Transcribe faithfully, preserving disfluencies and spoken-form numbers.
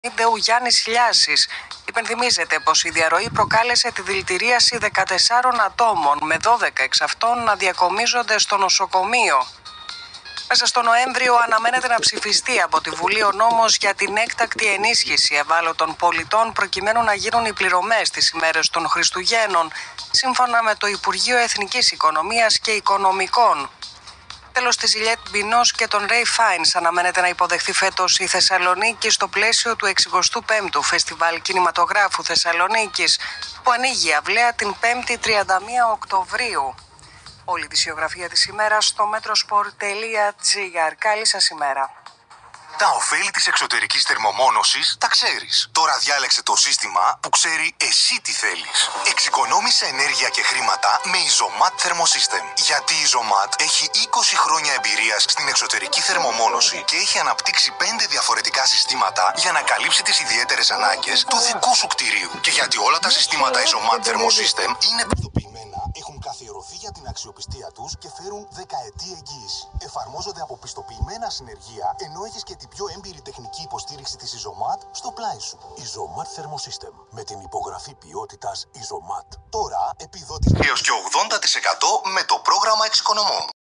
Ο Γιάννης Λιάσης υπενθυμίζεται πως η διαρροή προκάλεσε τη δηλητηρίαση δεκατεσσάρων ατόμων, με δώδεκα εξ αυτών να διακομίζονται στο νοσοκομείο. Μέσα στο Νοέμβριο αναμένεται να ψηφιστεί από τη Βουλή ο νόμος για την έκτακτη ενίσχυση ευάλωτων πολιτών προκειμένου να γίνουν οι πληρωμές τις ημέρες των Χριστουγέννων, σύμφωνα με το Υπουργείο Εθνικής Οικονομίας και Οικονομικών. Τέλος, τη Ζιλιέτ Μπινός και τον Ρέι Φάινς αναμένεται να υποδεχθεί φέτος η Θεσσαλονίκη στο πλαίσιο του εξηκοστού πέμπτου Φεστιβάλ Κινηματογράφου Θεσσαλονίκης, που ανοίγει αυλαία την πέμπτη τριάντα μία Οκτωβρίου. Όλη τη ισιογραφία της ημέρας στο metrosport τελεία gr. Καλή σας ημέρα. Τα ωφέλη της εξωτερικής θερμομόνωσης τα ξέρεις. Τώρα διάλεξε το σύστημα που ξέρει εσύ τι θέλεις. Εξοικονόμησε ενέργεια και χρήματα με Isomat Thermosystem. Γιατί η Isomat έχει είκοσι χρόνια εμπειρίας στην εξωτερική θερμομόνωση και έχει αναπτύξει πέντε διαφορετικά συστήματα για να καλύψει τις ιδιαίτερες ανάγκες του δικού σου κτηρίου. Και γιατί όλα τα συστήματα Isomat Thermosystem είναι πιστοποιημένα, έχουν καθιερωθεί για την αξιοπιστία τους και φέρουν δεκαετή εγγύηση. Εφαρμόζονται από πιστοποιημένα συνεργεία, ενώ έχεις και την πιο έμπειρη τεχνική υποστήριξη της Isomat στο πλάι σου. Isomat Thermosystem, με την υπογραφή ποιότητας Isomat. Τώρα επιδότηση έως και ογδόντα τοις εκατό με το πρόγραμμα Εξοικονομώ.